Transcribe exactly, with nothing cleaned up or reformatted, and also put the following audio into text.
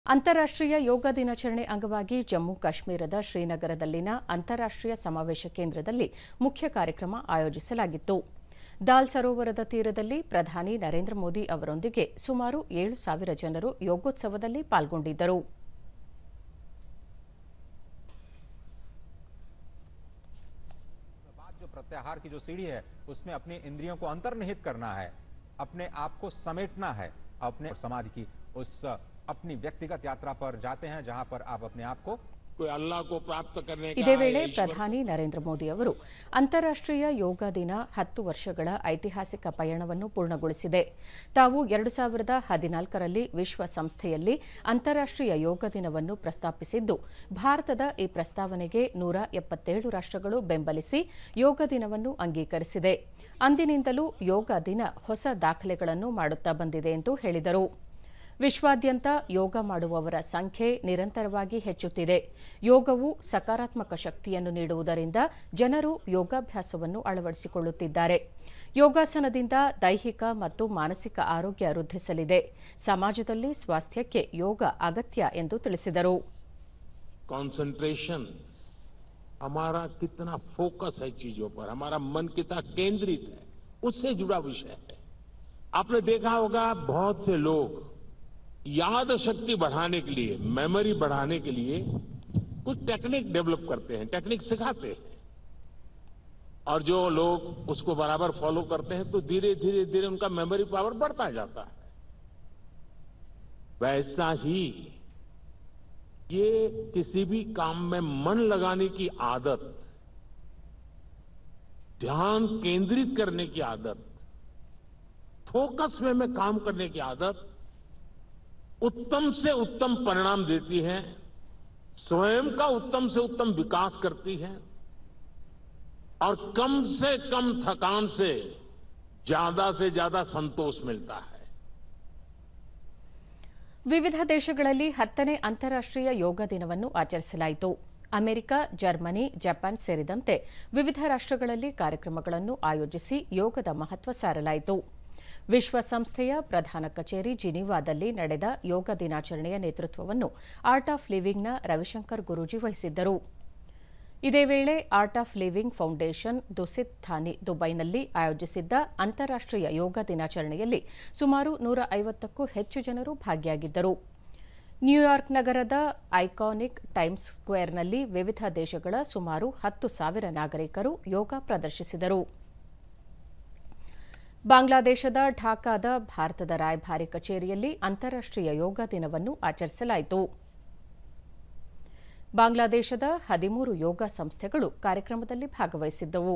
ಅಂತಾರಾಷ್ಟ್ರೀಯ ಯೋಗ ದಿನಾಚರಣೆ ಅಂಗವಾಗಿ ಜಮ್ಮು ಕಾಶ್ಮೀರದ ಶ್ರೀನಗರದಲ್ಲಿನ ಅಂತಾರಾಷ್ಟ್ರೀಯ ಸಮಾವೇಶ ಕೇಂದ್ರದಲ್ಲಿ ಮುಖ್ಯ ಕಾರ್ಯಕ್ರಮ ಆಯೋಜಿಸಲಾಗಿತ್ತು. ದಾಲ್ ಸರೋವರದ ತೀರದಲ್ಲಿ ಪ್ರಧಾನಿ ನರೇಂದ್ರ ಮೋದಿ ಅವರೊಂದಿಗೆ ಸುಮಾರು ಏಳು ಸಾವಿರ ಜನರು ಯೋಗೋತ್ಸವದಲ್ಲಿ ಪಾಲ್ಗೊಂಡಿದ್ದರು. जो प्रत्याहार की जो सीढ़ी है उसमें अपनी इंद्रियों को अंतर्निहित करना है, अपने आप को समेटना है, अपने समाधि की उस अपनी व्यक्तिगत यात्रा पर जाते हैं जहां पर आप अपने आप को कोई अल्लाह को प्राप्त करने का ಇದೇ ವೇಳೆ ಪ್ರಧಾನಿ ನರೇಂದ್ರ ಮೋದಿ ಅವರು ಅಂತಾರಾಷ್ಟ್ರೀಯ ಯೋಗ ದಿನ ಹತ್ತು ವರ್ಷಗಳ ಐತಿಹಾಸಿಕ ಪಯಣವನ್ನು ಪೂರ್ಣಗೊಳಿಸಿದೆ. ತಾವು ಎರಡು ಸಾವಿರದ ಹದಿನಾಲ್ಕರಲ್ಲಿ ವಿಶ್ವಸಂಸ್ಥೆಯಲ್ಲಿ ಅಂತಾರಾಷ್ಟ್ರೀಯ ಯೋಗ ದಿನವನ್ನು ಪ್ರಸ್ತಾಪಿಸಿದ್ದು, ಭಾರತದ ಈ ಪ್ರಸ್ತಾವನೆಗೆ ನೂರ ಎಪ್ಪತ್ತೇಳು ರಾಷ್ಟ್ರಗಳು ಬೆಂಬಲಿಸಿ ಯೋಗ ದಿನವನ್ನು ಅಂಗೀಕರಿಸಿದೆ. ಅಂದಿನಿಂದಲೂ ಯೋಗ ದಿನ ಹೊಸ ದಾಖಲೆಗಳನ್ನು ಮಾಡುತ್ತಾ ಬಂದಿದೆ ಎಂದು ಹೇಳಿದರು. ವಿಶ್ವಾದ್ಯಂತ ಯೋಗ ಮಾಡುವವರ ಸಂಖ್ಯೆ ನಿರಂತರವಾಗಿ ಹೆಚ್ಚುತ್ತಿದೆ. ಯೋಗವು ಸಕಾರಾತ್ಮಕ ಶಕ್ತಿಯನ್ನು ನೀಡುವುದರಿಂದ ಜನರು ಯೋಗಾಭ್ಯಾಸವನ್ನು ಅಳವಡಿಸಿಕೊಳ್ಳುತ್ತಿದ್ದಾರೆ. ಯೋಗಾಸನದಿಂದ ದೈಹಿಕ ಮತ್ತು ಮಾನಸಿಕ ಆರೋಗ್ಯ ವೃದ್ಧಿಸಲಿದೆ. ಸಮಾಜದಲ್ಲಿ ಸ್ವಾಸ್ಥ್ಯಕ್ಕೆ ಯೋಗ ಅಗತ್ಯ ಎಂದು ತಿಳಿಸಿದರು. कॉन्सेंट्रेशन हमारा कितना फोकस है चीजों पर, हमारा मन कितना केंद्रित है, उससे जुड़ा विषय है. आपने देखा होगा बहुत से लोग याद शक्ति बढ़ाने के लिए, मेमोरी बढ़ाने के लिए कुछ टेक्निक डेवलप करते हैं, टेक्निक सिखाते हैं, और जो लोग उसको बराबर फॉलो करते हैं तो धीरे धीरे धीरे उनका मेमोरी पावर बढ़ता जाता है. वैसा ही ये किसी भी काम में मन लगाने की आदत, ध्यान केंद्रित करने की आदत, फोकस वे में काम करने की आदत उत्तम से उत्तम परिणाम देती है, स्वयं का उत्तम से उत्तम विकास करती है और कम से कम थकान से ज्यादा से ज्यादा संतोष मिलता है. ವಿವಿಧ ದೇಶಗಳಲ್ಲಿ ಹತ್ತನೇ ಅಂತಾರಾಷ್ಟ್ರೀಯ ಯೋಗ ದಿನವನ್ನು ಆಚರಿಸಲಾಯಿತು. ಅಮೆರಿಕ, ಜರ್ಮನಿ, ಜಪಾನ್ ಸೇರಿದಂತೆ ವಿವಿಧ ರಾಷ್ಟ್ರಗಳಲ್ಲಿ ಕಾರ್ಯಕ್ರಮಗಳನ್ನು ಆಯೋಜಿಸಿ ಯೋಗದ ಮಹತ್ವ ಸಾರಲಾಯಿತು. ವಿಶ್ವಸಂಸ್ಥೆಯ ಪ್ರಧಾನ ಕಚೇರಿ ಜಿನೀವಾದಲ್ಲಿ ನಡೆದ ಯೋಗ ದಿನಾಚರಣೆಯ ನೇತೃತ್ವವನ್ನು ಆರ್ಟ್ ಆಫ್ ಲಿವಿಂಗ್ನ ರವಿಶಂಕರ್ ಗುರೂಜಿ ವಹಿಸಿದ್ದರು. ಇದೇ ವೇಳೆ art of living foundation Dusit Thani ದುಬೈನಲ್ಲಿ ಆಯೋಜಿಸಿದ್ದ ಅಂತಾರಾಷ್ಟ್ರೀಯ ಯೋಗ ದಿನಾಚರಣೆಯಲ್ಲಿ ಸುಮಾರು ನೂರ ಐವತ್ತಕ್ಕೂ ಹೆಚ್ಚು ಜನರು ಭಾಗಿಯಾಗಿದ್ದರು. ನ್ಯೂಯಾರ್ಕ್ ನಗರದ ಐಕಾನಿಕ್ ಟೈಮ್ಸ್ ಸ್ಕ್ವೇರ್ನಲ್ಲಿ ವಿವಿಧ ದೇಶಗಳ ಸುಮಾರು ಹತ್ತು ಸಾವಿರ ನಾಗರಿಕರು ಯೋಗ ಪ್ರದರ್ಶಿಸಿದರು. ಬಾಂಗ್ಲಾದೇಶದ ಢಾಕಾದ ಭಾರತದ ರಾಯಭಾರಿ ಕಚೇರಿಯಲ್ಲಿ ಅಂತಾರಾಷ್ಟ್ರೀಯ ಯೋಗ ದಿನವನ್ನು ಆಚರಿಸಲಾಯಿತು. ಬಾಂಗ್ಲಾದೇಶದ ಹದಿಮೂರು ಯೋಗ ಸಂಸ್ಥೆಗಳು ಕಾರ್ಯಕ್ರಮದಲ್ಲಿ ಭಾಗವಹಿಸಿದ್ದವು.